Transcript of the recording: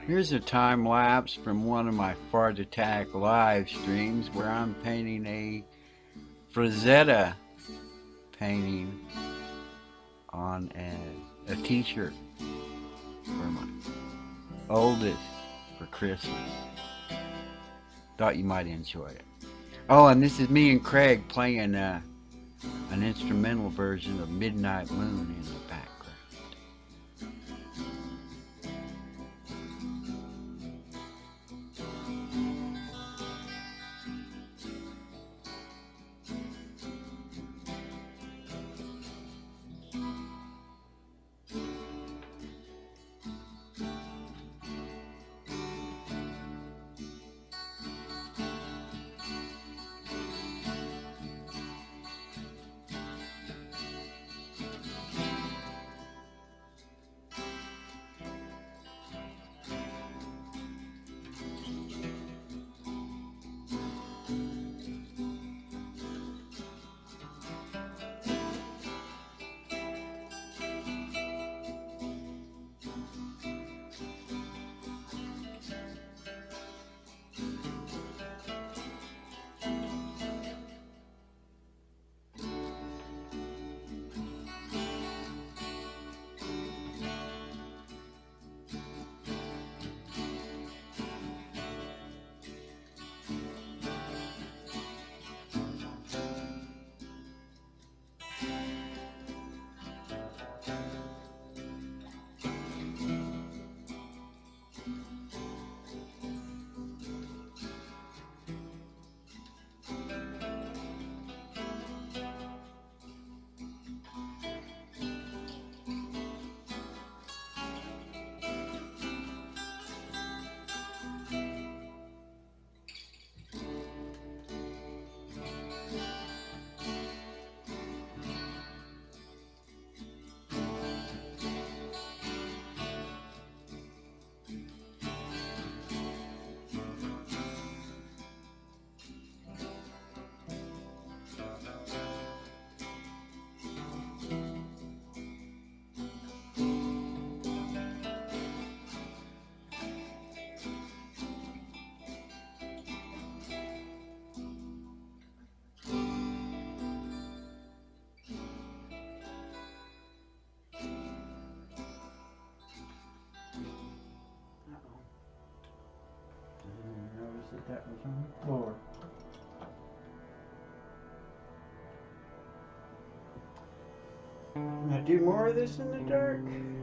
Here's a time lapse from one of my Fart Attack live streams where I'm painting a Frazzetta painting on a t-shirt for my oldest for Christmas. Thought you might enjoy it. Oh, and this is me and Craig playing an instrumental version of Midnight Moon in the background. That was on the floor. Can I do more of this in the dark?